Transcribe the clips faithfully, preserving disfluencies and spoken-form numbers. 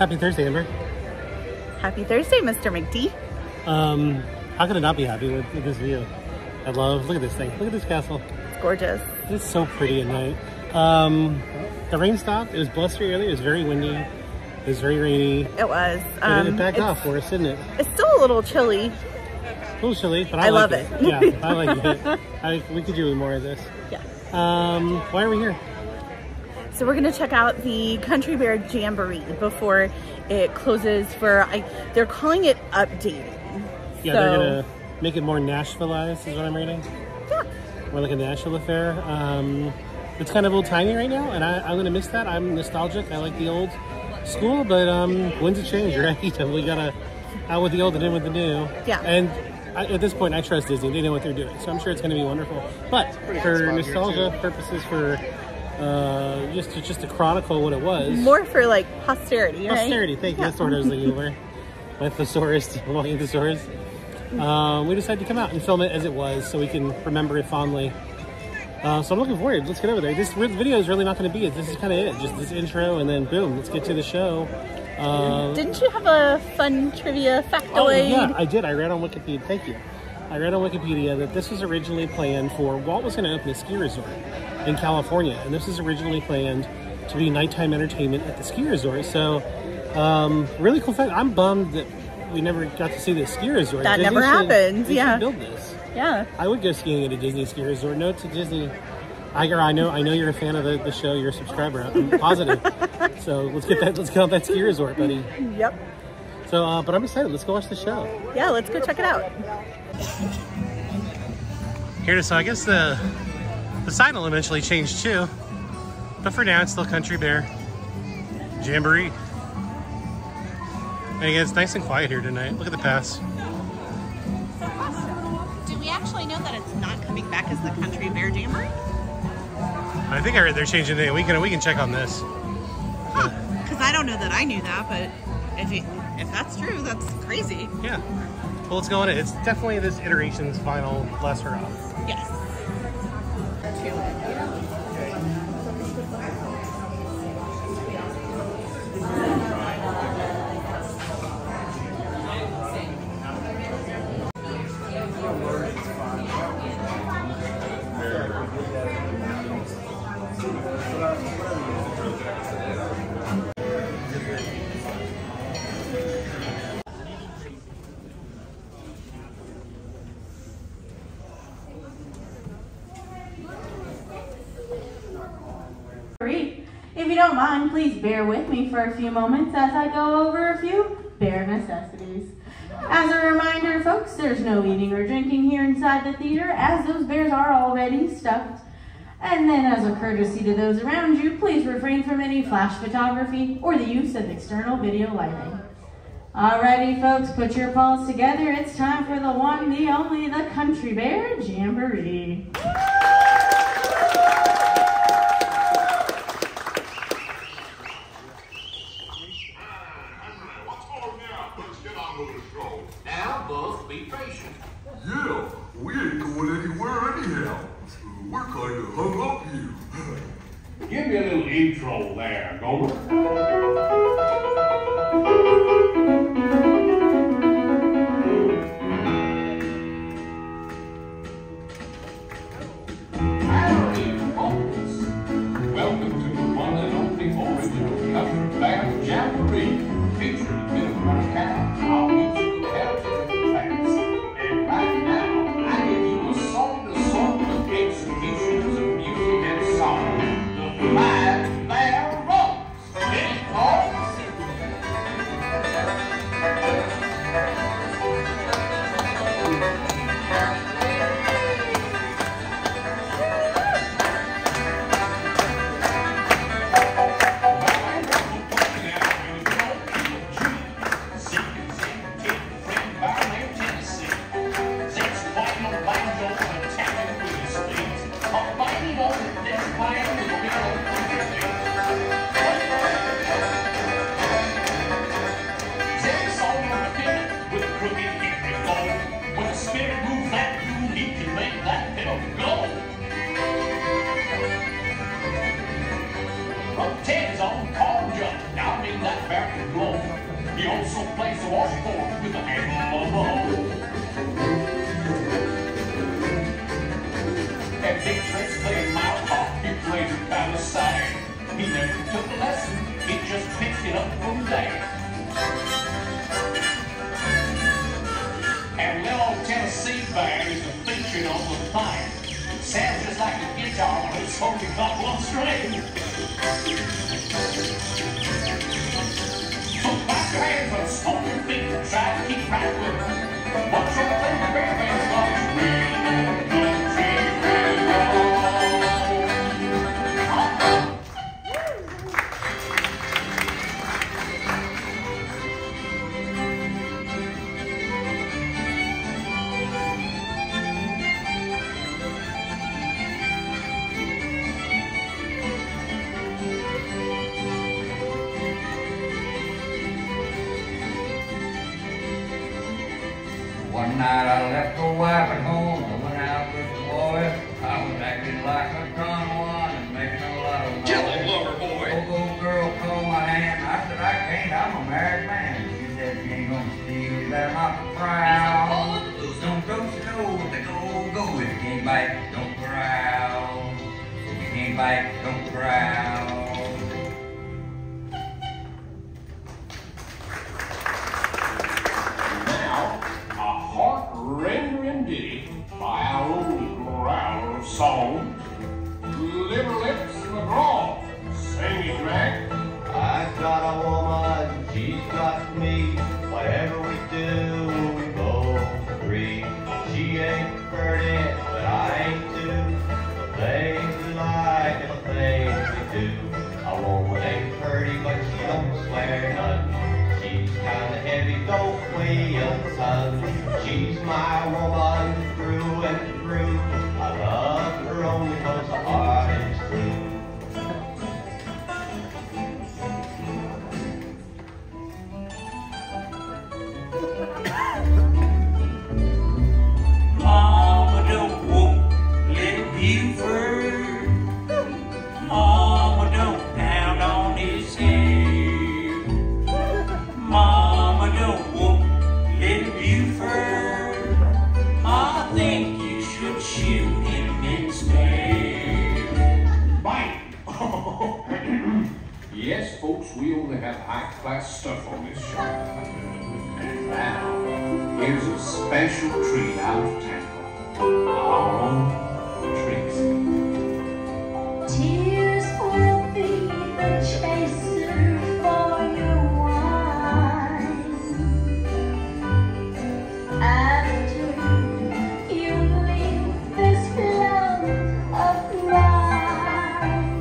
Happy Thursday, Amber. Happy Thursday, Mister McD. Um, how could I not be happy with, with this view? I love, look at this thing. Look at this castle. It's gorgeous. It's so pretty at night. Um, the rain stopped. It was blustery earlier. It was very windy. It was very rainy. It was. But Um, it backed off for us, didn't it? It's still a little chilly. A little chilly, but I, I like love it. it. Yeah, I like it. I, we could do more of this. Yeah. Um, why are we here? So we're gonna check out the Country Bear Jamboree before it closes for, I, they're calling it updating. Yeah, so, they're gonna make it more Nashvilleized is what I'm reading. Yeah. More like a Nashville affair. Um, it's kind of old timey right now, and I, I'm gonna miss that. I'm nostalgic. I like the old school, but um, when's it change, right? You know, we gotta out with the old and in with the new. Yeah. And I, at this point, I trust Disney. They know what they're doing, so I'm sure it's gonna be wonderful. But for nostalgia purposes, for uh, just to, just to chronicle what it was. More for like posterity, right? Posterity, thank you. Yeah. That's what I was looking over. My thesaurus, my thesaurus. Um, we decided to come out and film it as it was so we can remember it fondly. Uh, so I'm looking forward. Let's get over there. This video is really not going to be it. This is kind of it. Just this intro and then boom, let's get to the show. Uh, Didn't you have a fun trivia factoid? oh yeah, I did. I read on Wikipedia. Thank you. I read on Wikipedia that this was originally planned for, Walt was going to open a ski resort in California. And this was originally planned to be nighttime entertainment at the ski resort. So um, really cool fact. I'm bummed that we never got to see this ski resort. That Disney never should, happened, they yeah. should build this. Yeah. I would go skiing at a Disney ski resort. No to Disney. I, I know I know you're a fan of the, the show. You're a subscriber. I'm positive. So let's get that. Let's get on that ski resort, buddy. Yep. So, uh, but I'm excited. Let's go watch the show. Yeah, let's go check it out. Here it is. So I guess the the sign will eventually change too. But for now, it's still Country Bear Jamboree. And again, it's nice and quiet here tonight. Look at the pass. Do we actually know that it's not coming back as the Country Bear Jamboree? I think I read they're changing it. We can we can check on this. Huh. Because I don't know that I knew that, but if it, if that's true, that's crazy. Yeah. Well, let's go on it. It's definitely this iteration's final last hurrah. Yes. If you don't mind, please bear with me for a few moments as I go over a few bear necessities. As a reminder, folks, there's no eating or drinking here inside the theater, as those bears are already stuffed. And then as a courtesy to those around you, please refrain from any flash photography or the use of external video lighting. Alrighty, folks, put your paws together. It's time for the one, the only, the Country Bear Jamboree. Now, both be patient. Yeah, we ain't going anywhere anyhow. We're kind of hung up here. Give me a little intro there, Gomer. Howdy, folks. Welcome to the one and only original Country Bear Jamboree, featuring a bit of run account, all musical heritage and facts. And right now, I give you a song-to-song of executions of music and song. The Five Bear Rolls. Ready, folks? plays the washboard with a handful of ball. And Big Trick's playing mile talk, he plays it by the side. He never took a lesson, he just picked it up from there. And little old Tennessee Bear is a featured on the thing. It sounds just like a guitar, but it's only got one string. So clap your hands and stomp your feet and try to keep right with it. What's your favorite bear band's called? Country Bear. One night I left the wife at home, I went out with the boys. I was acting like a con one and making a lot of noise. Kill him, lover boy. Old old girl called my hand. I said, I can't, I'm a married man. She said, you ain't gonna steal me, that I'm proud. Don't go slow with the go, go. If you can't bite, don't growl. If you can't bite, don't growl. Rendering ditty by our old growler of song, Liver Lips McGraw. Sing it, Mac. I've got a woman, she's got me. Whatever we do, we both agree. She ain't pretty, but I ain't too. The things we like and the things we do. A woman ain't pretty, but she don't swear none. She's kinda heavy, don't weigh a ton. She's my woman through and through. I love her only 'cause her heart is true. Mama don't whoop little Buford. Mama don't pound on his head. Mama don't whoop little Buford. I think you should shoot him instead. Bite! Yes, folks, we only have high-class stuff on this show. And now, here's a special treat out of Tampa. Our own Trixie. Tears will be the chaser for your wine. After you leave this love of mine,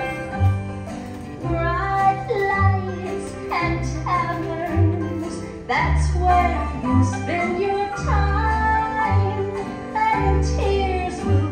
bright lights and taverns, that's where you spend your time, and tears will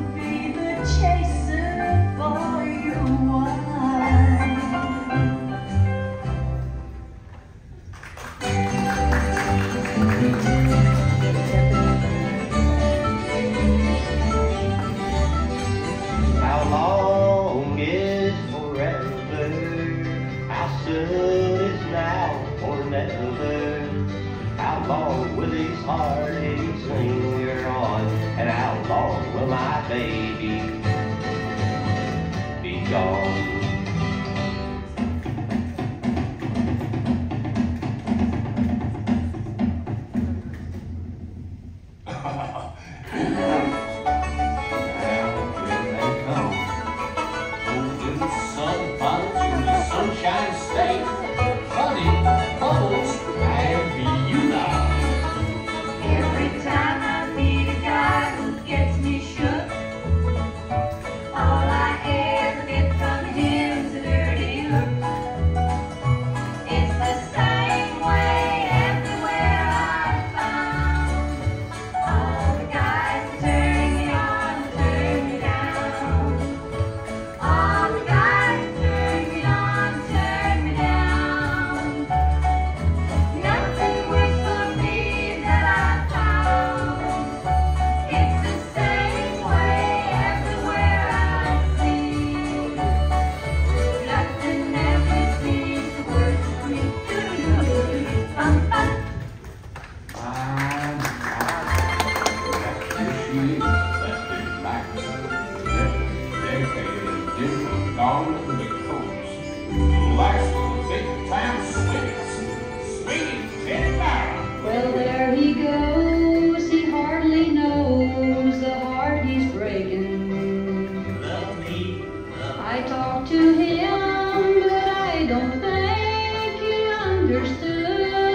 daughter of the coast. Last of the big time sweets. Sweetie Teddy Barra. Well, there he goes. He hardly knows the heart he's breaking. Love me, love I talked to him, but I don't think he understood.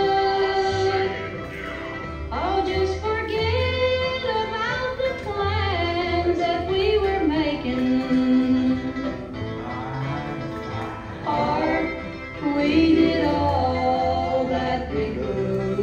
I'll just forget about the plans that we were making. Heart, we did all that we could.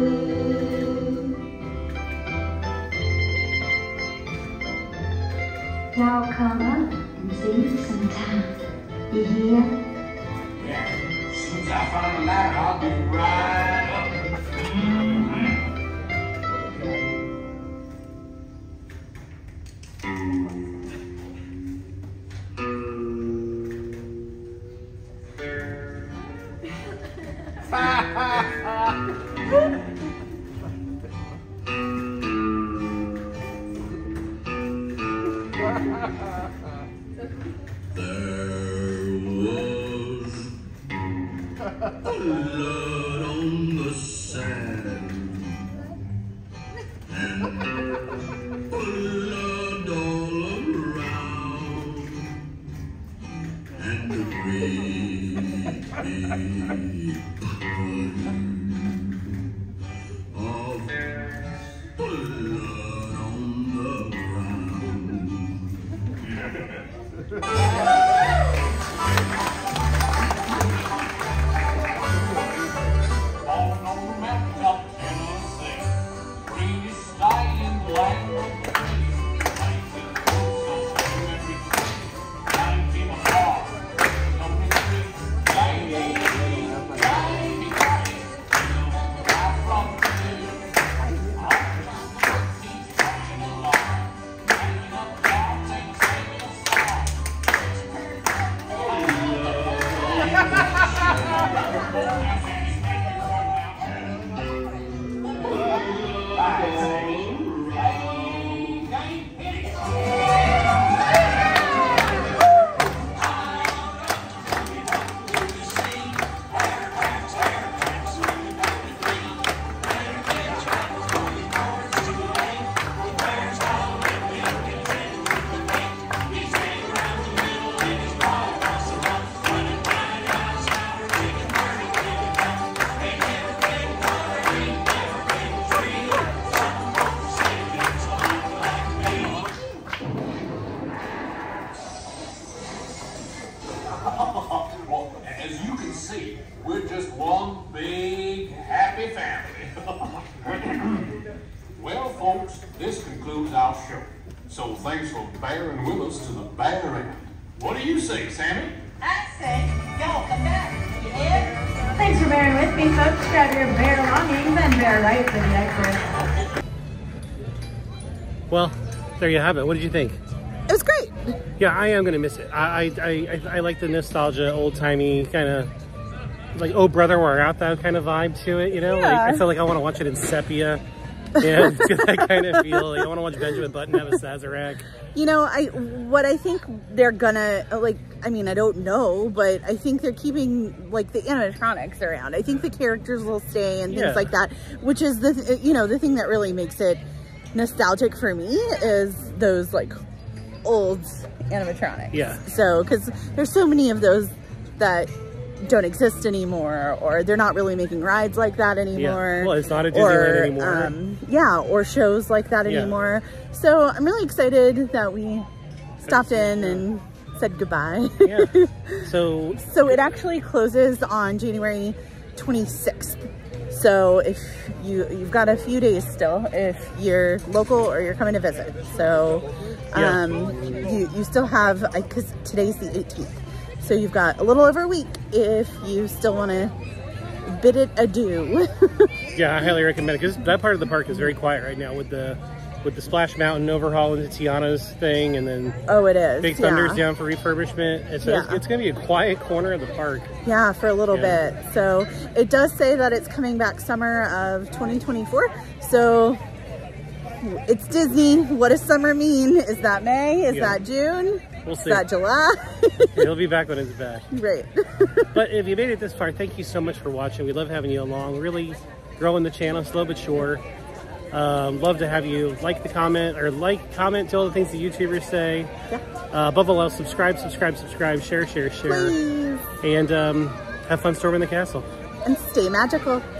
Now come up and see sometime. You hear? Yeah, as soon as I find a ladder, I'll be right up. Mm-hmm. There was blood on the sand and blood all around and the great big pile of blood on the ground. Falling on the mountaintop of Tennessee, green is sky in the land of the free. nineteen so true every day. nineteen apart, number three. Lady, lady, lady, right from the middle. All the keeps running along, hanging up clouds and singing a song. Well, as you can see, we're just one big happy family. Well, folks, this concludes our show. So thanks for bearing with us to the bear end. What do you say, Sammy? I say, y'all come back. You hear? Thanks for bearing with me, folks. Grab your bear belongings and bear right for the exit. Well, there you have it. What did you think? It was great. Yeah, I am gonna miss it. I I, I, I like the nostalgia, old timey kind of like oh brother we're out that kind of vibe to it. You know, Yeah. like I feel like I want to watch it in sepia. Yeah, it's got that kind of feel. Like I want to watch Benjamin Button have a Sazerac. You know, I what I think they're gonna like. I mean, I don't know, but I think they're keeping like the animatronics around. I think the characters will stay and things Yeah. like that, which is the you know the thing that really makes it nostalgic for me is those like old animatronics. Yeah. So, because there's so many of those that don't exist anymore, or they're not really making rides like that anymore. Yeah. Well, it's not a Disneyland or, anymore. Um, yeah, or shows like that Yeah. anymore. So I'm really excited that we stopped in and said goodbye. Yeah. So. So it actually closes on January twenty-sixth. So if you, you've got a few days still, if you're local or you're coming to visit. So um, Yeah. you, you still have, because today's the eighteenth. So you've got a little over a week if you still want to bid it adieu. Yeah, I highly recommend it because that part of the park is very quiet right now with the with the Splash Mountain overhaul into Tiana's thing, and then Oh, it is. Big yeah. Thunder's down for refurbishment. And so Yeah. it's, it's going to be a quiet corner of the park. Yeah, for a little Yeah. bit. So it does say that it's coming back summer of twenty twenty-four. So it's Disney. What does summer mean? Is that May? Is Yeah. that June? We'll see. Is that July? He'll be back when it's back. Right. But if you made it this far, thank you so much for watching. We love having you along. Really growing the channel, slow but sure. Um, love to have you like the comment, or like, comment to all the things the YouTubers say. Yeah. Uh, above all else, subscribe, subscribe, subscribe, share, share, share. Please. And um, have fun storming the castle. And stay magical.